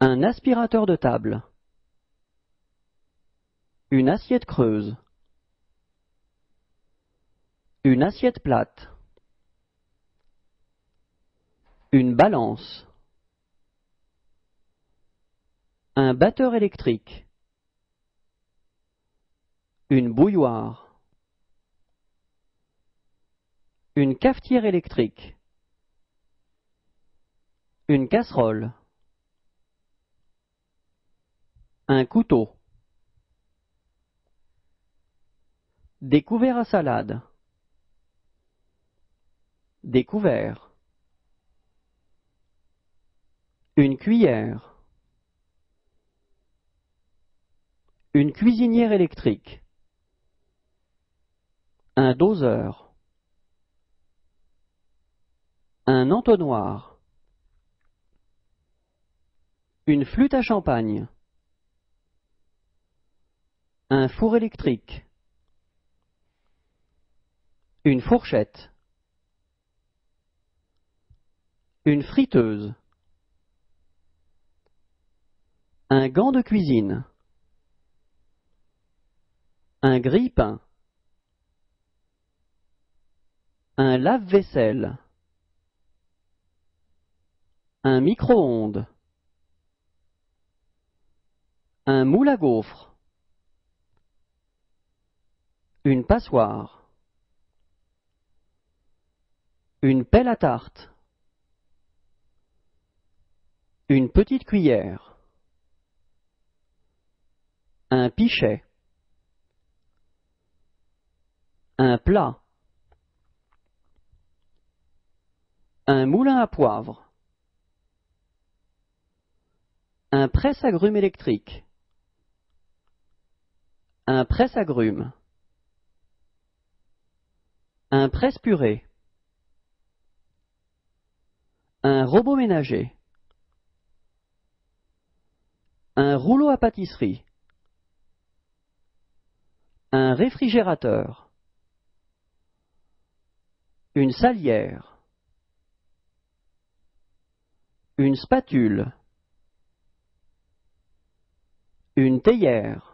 Un aspirateur de table. Une assiette creuse. Une assiette plate. Une balance. Un batteur électrique. Une bouilloire. Une cafetière électrique. Une casserole. Un couteau. Des couverts à salade. Des couverts. Une cuillère. Une cuisinière électrique. Un doseur. Un entonnoir. Une flûte à champagne. Un four électrique. Une fourchette. Une friteuse. Un gant de cuisine. Un grille-pain. Un lave-vaisselle. Un micro-ondes. Un moule à gaufres. Une passoire. Une pelle à tarte. Une petite cuillère. Un pichet. Un plat. Un moulin à poivre. Un presse-agrumes électrique. Un presse-agrumes. Un presse-purée. Un robot ménager. Un rouleau à pâtisserie. Un réfrigérateur. Une salière. Une spatule. Une théière.